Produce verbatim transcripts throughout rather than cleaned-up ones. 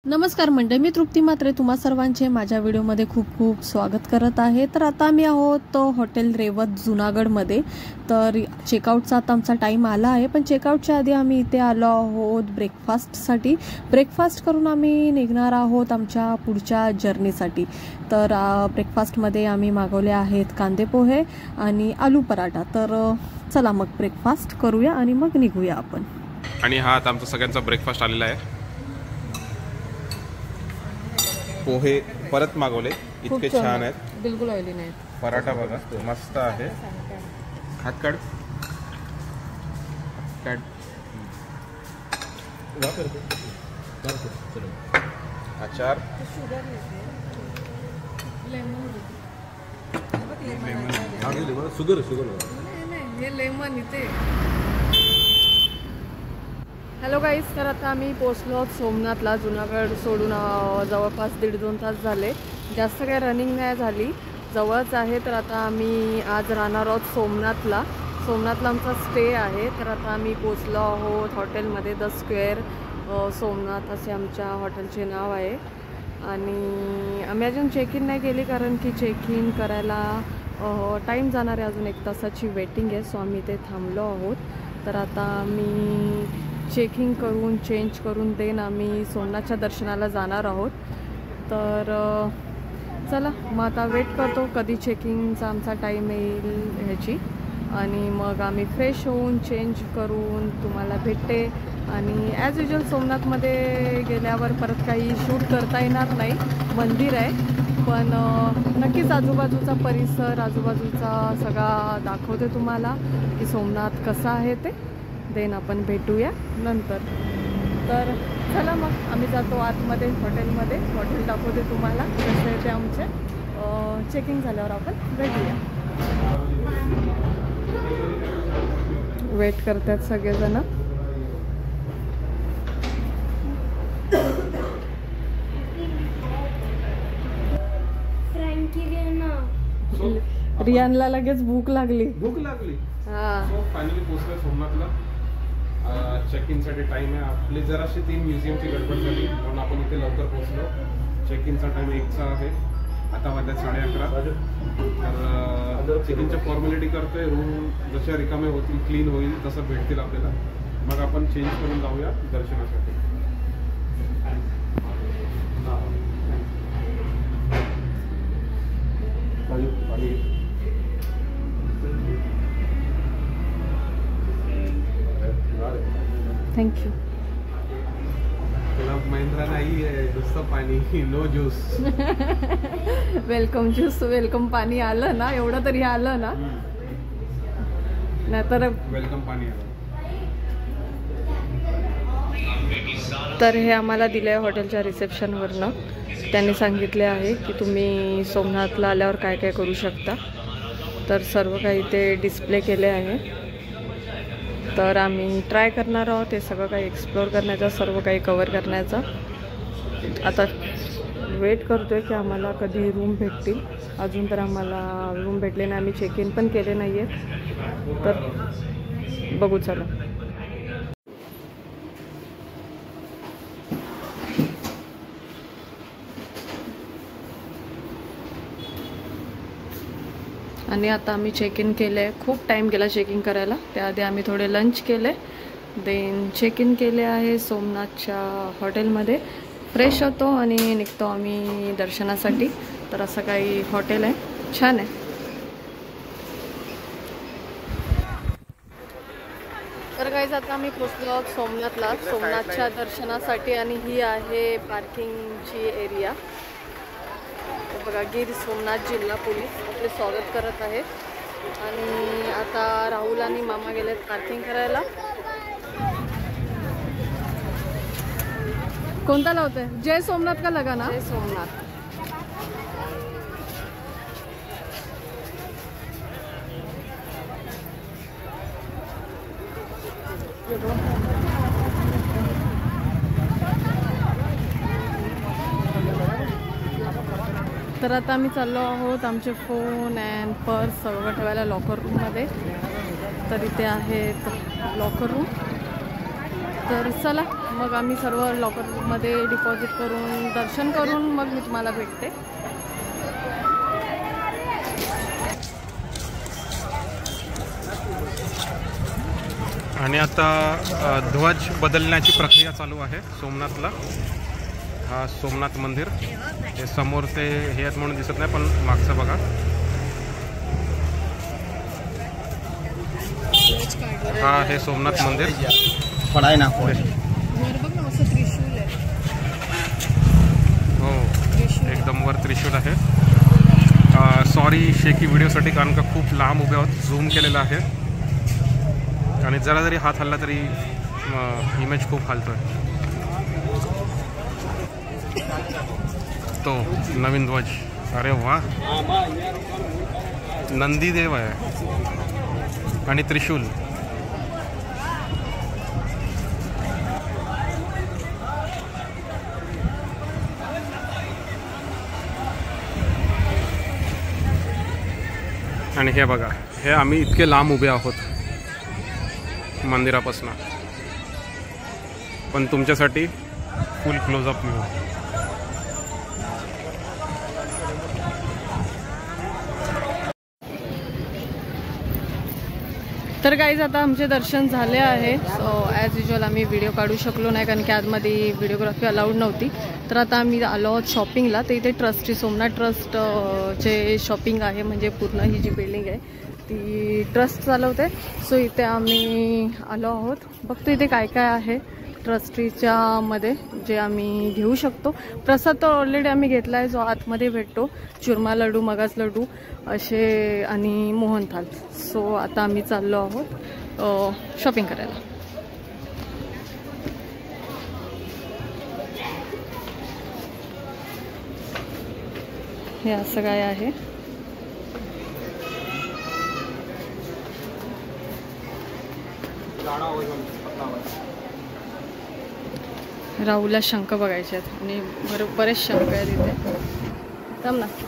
नमस्कार मंडळी, मी तृप्ती म्हात्रे तुम्हा सर्वांचे माझ्या व्हिडिओमध्ये खूप खूप स्वागत करत आहे। तर आता आम्ही आहोत हॉटेल रेवत जुनागडमध्ये। तर चेकआउटचा आता आमचा टाइम आला आहे, पण चेकआउटच्या आधी आम्ही इथे आलो आहोत ब्रेकफास्टसाठी। ब्रेकफास्ट करून आम्ही निघणार आहोत आमच्या पुढच्या जर्नीसाठी। तर ब्रेकफास्टमध्ये आम्ही मागवले आहेत कांदे पोहे आणि आलू पराठा। तर चला मग ब्रेकफास्ट करूया आणि मग निघूया आपण। आणि हा आता आमचा सगळ्यांचा ब्रेकफास्ट आलेला आहे। पोहे परत मागवले, इतके छान आहेत, बिलकुल ऑइली नाही। पराठा बघा मस्त आहे, हात काढ काढ अचार शुगर शुगर हे लेमन इथे। हॅलो गाईज, तर आता आम्ही पोचलो सोमनाथला। जुनागड सोडून जवळपास दीड दोन तास झाले, जास्त काही रनिंग नाही झाली, जवळच आहे। तर आता आम्ही आज राहणार आहोत सोमनाथला। सोमनाथला आमचा स्टे आहे। तर आता आम्ही पोचलो आहोत हॉटेलमध्ये, द स्क्वेअर सोमनाथ असे आमच्या हॉटेलचे नाव आहे। आणि आम्ही अजून चेक इन नाही केली, कारण की चेक इन करायला टाईम जाणार आहे, अजून एक तासाची वेटिंग आहे, सो आम्ही ते थांबलो आहोत। तर आता आम्ही चेकिंग करून चेंज करून देन आम्ही सोमनाथच्या दर्शनाला जाणार आहोत। तर चला मग आता वेट करतो कधी चेकिंगचा आमचा टाईम येईल ह्याची, आणि मग आम्ही फ्रेश होऊन चेंज करून तुम्हाला भेटते। आणि ॲज युजल सोमनाथमध्ये गेल्यावर परत काही शूट करता येणार नाही, मंदिर आहे, पण नक्कीच आजूबाजूचा परिसर आजूबाजूचा सगळा दाखवते तुम्हाला की सोमनाथ कसं आहे ते। देन आपण भेटूया नंतर। तर चला मग आम्ही जातो आतमध्ये हॉटेलमध्ये, हॉटेल दाखवते तुम्हाला कसं आहे ते आमचे। चेकिंग झाल्यावर आपण भेटूया। वेट करतात सगळेजण। रियानला लगेच भूक लागली भूक लागली हां। सो फायनली पोहोचलो सोमनाथला। चेक इन साठी टाइम आहे आपली, जराशी तीन म्युझियमची गडबड झाली म्हणून आपण इथे लवकर पोहोचलो। चेक इनचा टाइम एकचा आहे, आता वाजतात साडे अकरा। तर चेक इनच्या फॉर्मॅलिटी करतोय, रूम जशा रिकामे होतील क्लीन होईल तसं भेटतील आपल्याला, मग आपण चेंज करून जाऊया दर्शनासाठी। थँक्यू। महिंद्रा नाही आहे, नुसतं पाणी, no juice. Welcome juice, welcome पाणी आलं ना, एवढं तरी आलं ना, नाहीतर वेलकम पाणी आलं। तर हे आम्हाला दिलं आहे हॉटेलच्या रिसेप्शनवरनं। त्यांनी सांगितले आहे की तुम्ही सोमनाथला आल्यावर काय काय करू शकता, तर सर्व काही ते डिस्प्ले केले आहे। तर आम्ही ट्राय करणार आहोत हे सगळं काही एक्सप्लोअर करण्याचा, सर्व काही कवर करण्याचा। आता वेट करतो आहे की आम्हाला कधी रूम भेटतील, अजून तर आम्हाला रूम भेटले नाही, आम्ही चेक इन पण केले नाही आहेत, तर बघू चला। आणि आता आम्ही चेक इन केले आहे, खूप टाईम गेला चेक इन करायला, त्याआधी आम्ही थोडे लंच केले, देन चेक इन केले आहे सोमनाथच्या हॉटेलमध्ये। फ्रेश होतो आणि निघतो आम्ही दर्शनासाठी। तर असं काही हॉटेल आहे, छान आहे। तर गाईज आता आम्ही पोचलो आहोत सोमनाथला सोमनाथच्या दर्शनासाठी, आणि ही आहे पार्किंगची एरिया। बघा, गिर सोमनाथ जिल्हा पोलीस आपले स्वागत करत आहेत। आणि आता राहुल आणि मामा गेलेत पार्किंग करायला। कोणता लावतोय? जय सोमनाथ का लगा ना? जय सोमनाथ। तर आता आम्ही चाललो आहोत आमचे फोन अँड पर्स सगळं ठेवायला लॉकर रूममध्ये। तर इथे आहेत लॉकर रूम, तर चला मग आम्ही सर्व लॉकरमध्ये डिपॉझिट करून दर्शन करून मग मी तुम्हाला भेटते. आणि आता ध्वज बदलण्याची प्रक्रिया चालू आहे सोमनाथला. हा सोमनाथ मंदिर हे समोर ते हे आहेत म्हणून दिसत नाही, पण मागचं बघा. हा हे सोमनाथ मंदिर पडाय ना वर बघ ना असं त्रिशूल आहे. हो एकदम वर त्रिशूल आहे. सॉरी शेकी व्हिडिओसाठी, कारण का खूप लांब उभे आहोत, झूम केलेलं आहे आणि जरा जरी हात हल्ला तरी इमेज खूप हालतोय. तो नवीन ध्वज, अरे वा, नंदीदेव आहे आणि त्रिशूल. आणि हे बघा, हे आम्ही इतके लांब उभे आहोत मंदिरापासून, पण तुमच्यासाठी फुल क्लोजअप व्ह्यू. तर गाईज आता आमचे दर्शन झाले आहे. सो ॲज युजल आम्ही व्हिडिओ काढू शकलो नाही, कारण की आतमध्ये व्हिडिओग्राफी अलाउड नव्हती. तर आता आम्ही आलो आहोत शॉपिंगला. तर इथे ट्रस्टची सोमनाथ ट्रस्ट चे शॉपिंग आहे, म्हणजे पूर्ण ही जी बिल्डिंग आहे ती ट्रस्ट चालवते. सो इथे आम्ही आलो आहोत. बघतो इथे काय काय आहे ट्रस्टीच्या मध्ये जे आम्ही घेऊ शकतो. प्रसाद तर ऑलरेडी आम्ही घेतला आहे, जो आतमध्ये भेटतो, चुरमा लाडू, मगाच लाडू असे आणि मोहनथाल. सो आता आम्ही चाललो आहोत शॉपिंग करायला. हे असं काय आहे. राहुलला शंख बघायचे आहेत आणि बरोबर बरेच शंख आहेत इथे. थांब ना.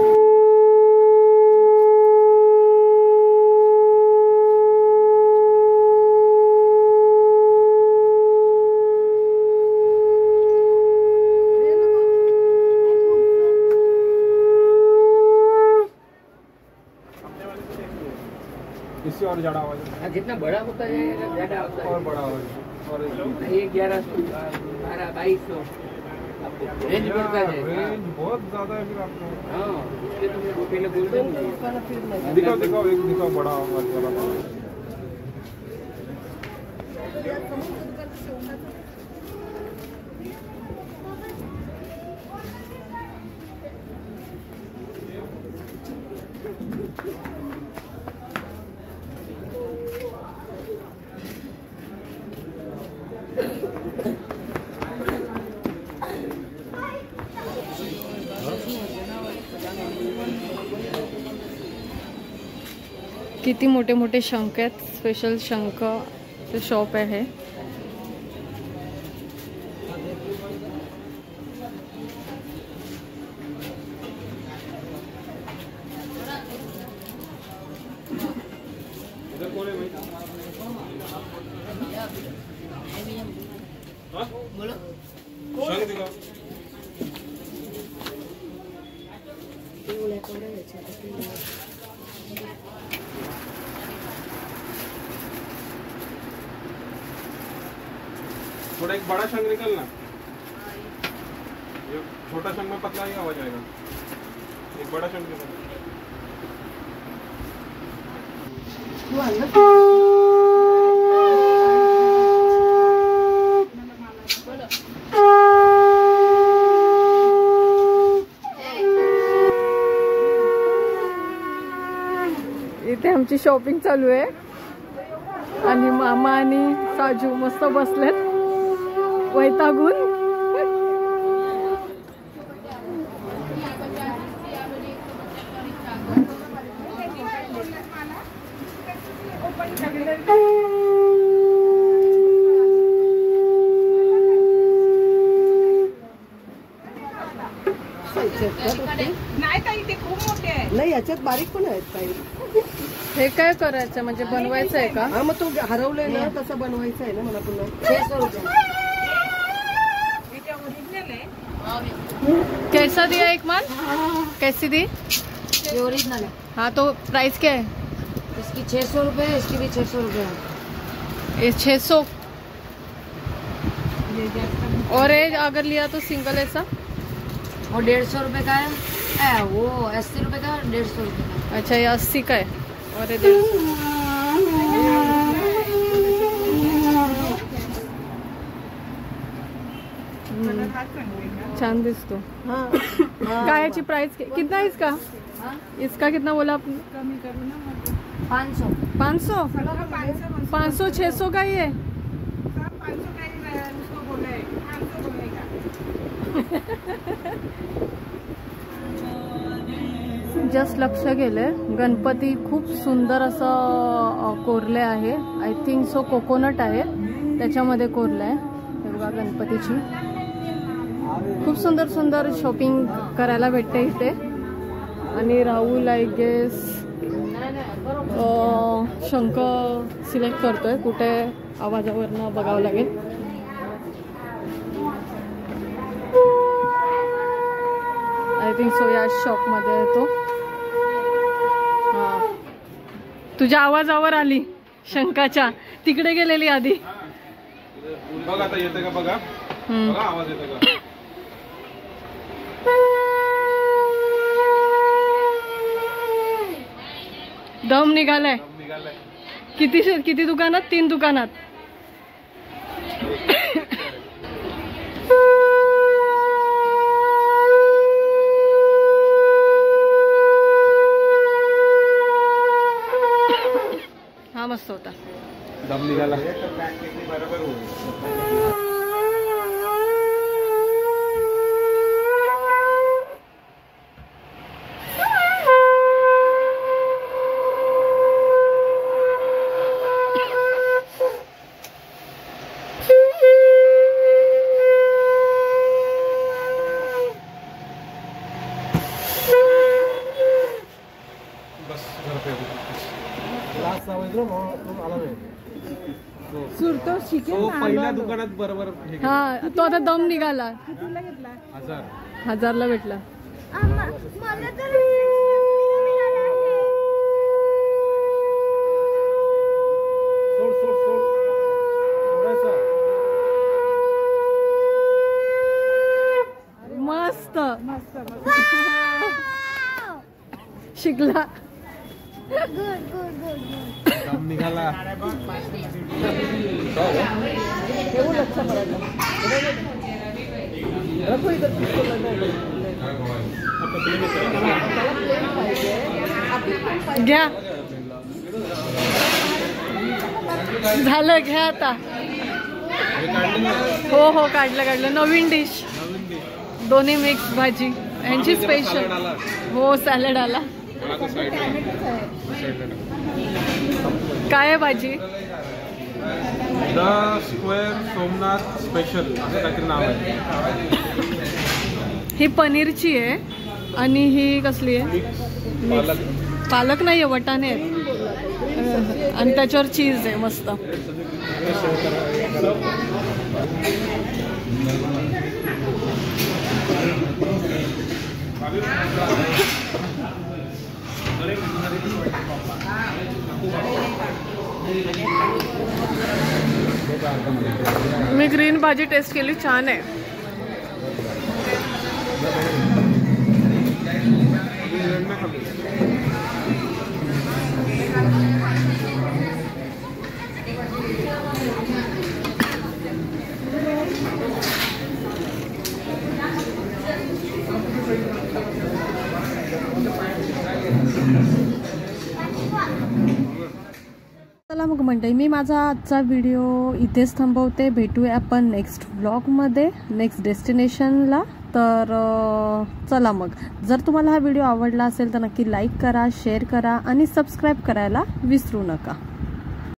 इससे और ज़्यादा आवाज़ है, जितना बड़ा होता है ज़्यादा होता है, और बड़ा आवाज़ है. और ये ग्यारह सौ बारह बाईस सौ आपको रेंज बढ़ता है. रेंज बहुत ज़्यादा है फिर आपको. हाँ, इसलिए तो मैं पहले बोल दूँगी. दिखाओ दिखाओ एक दिखाओ बड़ा आवाज़ वाला. किती मोठे मोठे शंख आहेत. स्पेशल शंख चे शॉप आहे. थोड़ा एक बड़ा शंख निकलना, ये छोटा शंख में पतला ही आवाज आएगा. एक बड़ा शंख निकलना. इथे आमची शॉपिंग चालू आहे आणि मामा आणि साजू मस्त बसलेत वैतागून. नाही ताई, ते खूप मोठे आहे. नाही, याच्यात बारीक पण आहेत काही. हे काय करायचं, म्हणजे बनवायचं आहे का? हा, मग तो हरवलंय ना, तसं बनवायचं आहे ना मला पुन्हा. कैसा दिया एक माल? कैसी दी? ये ओरिजिनल है। हाँ तो प्राइस क्या है इसकी छः सौ रुपये है, इसकी भी छः सौ रुपये है। ये छः सौ। और ये अगर लिया तो सिंगल ऐसा वो डेढ़ सौ रुपये का है, है वो अस्सी रुपये का, डेढ़ सौ रुपये का। अच्छा ये अस्सी का है और ये डेढ़ सौ। छान दिसतो। काय याची प्राइस कितना है इसका? इसका कितना बोला आपने? पाँच सौ पाँच सौ पाँच सौ छः सौ का ही है। जस्ट लक्ष गेले गणपती खूप सुंदर असं कोरले आहे। आय थिंक सो कोकोनट आहे त्याच्यामध्ये कोरलं आहे। हे बघा गणपतीची खूप सुंदर सुंदर शॉपिंग करायला भेटते इथे। आणि राहुल आय गेस शंख सिलेक्ट करतोय, कुठे आवाजावरनं बघावं लागेल। आय थिंक सो या शॉपमध्ये आहे तो। हां तुझ्या आवाजावर आली शंखाच्या, तिकडे गेलेली आधी। बघा आता येते का बघा, बघा आवाज येतो का? दम निघालाय। निघालाय किती किती दुकानात? तीन दुकानात। हा मस्त होता। दम निघाला। सुरतो शिकेल तो पहिल्या दुकानात बरोबर हे हा तो आता दम निघाला। हजार हजारला भेटला। सोड सोड सोड सोडायचा। मस्त शिकला। दम निघाला। घ्या झालं, घ्या आता। हो हो काढलं काढलं। नवीन डिश, दोन्ही मिक्स भाजी यांची स्पेशल। हो सॅलड आला। काय आहे भाजी? द स्क्वेअर सोमनाथ स्पेशल असं काहीतरी नाव आहे। ही पनीरची आहे आणि ही कसली आहे? पालक पालक नाही आहे, वटाणे आहेत आणि त्याच्यावर चीज आहे मस्त। मी ग्रीन भाजी टेस्ट केली, छान आहे। चला मग मंडळी, मी माझा आजचा व्हिडिओ इथेच थांबवते। भेटूया आपण नेक्स्ट ब्लॉगमध्ये, नेक्स्ट डेस्टिनेशनला। तर चला मग, जर तुम्हाला हा व्हिडिओ आवडला असेल तर नक्की लाईक करा, शेअर करा आणि सबस्क्राईब करायला विसरू नका।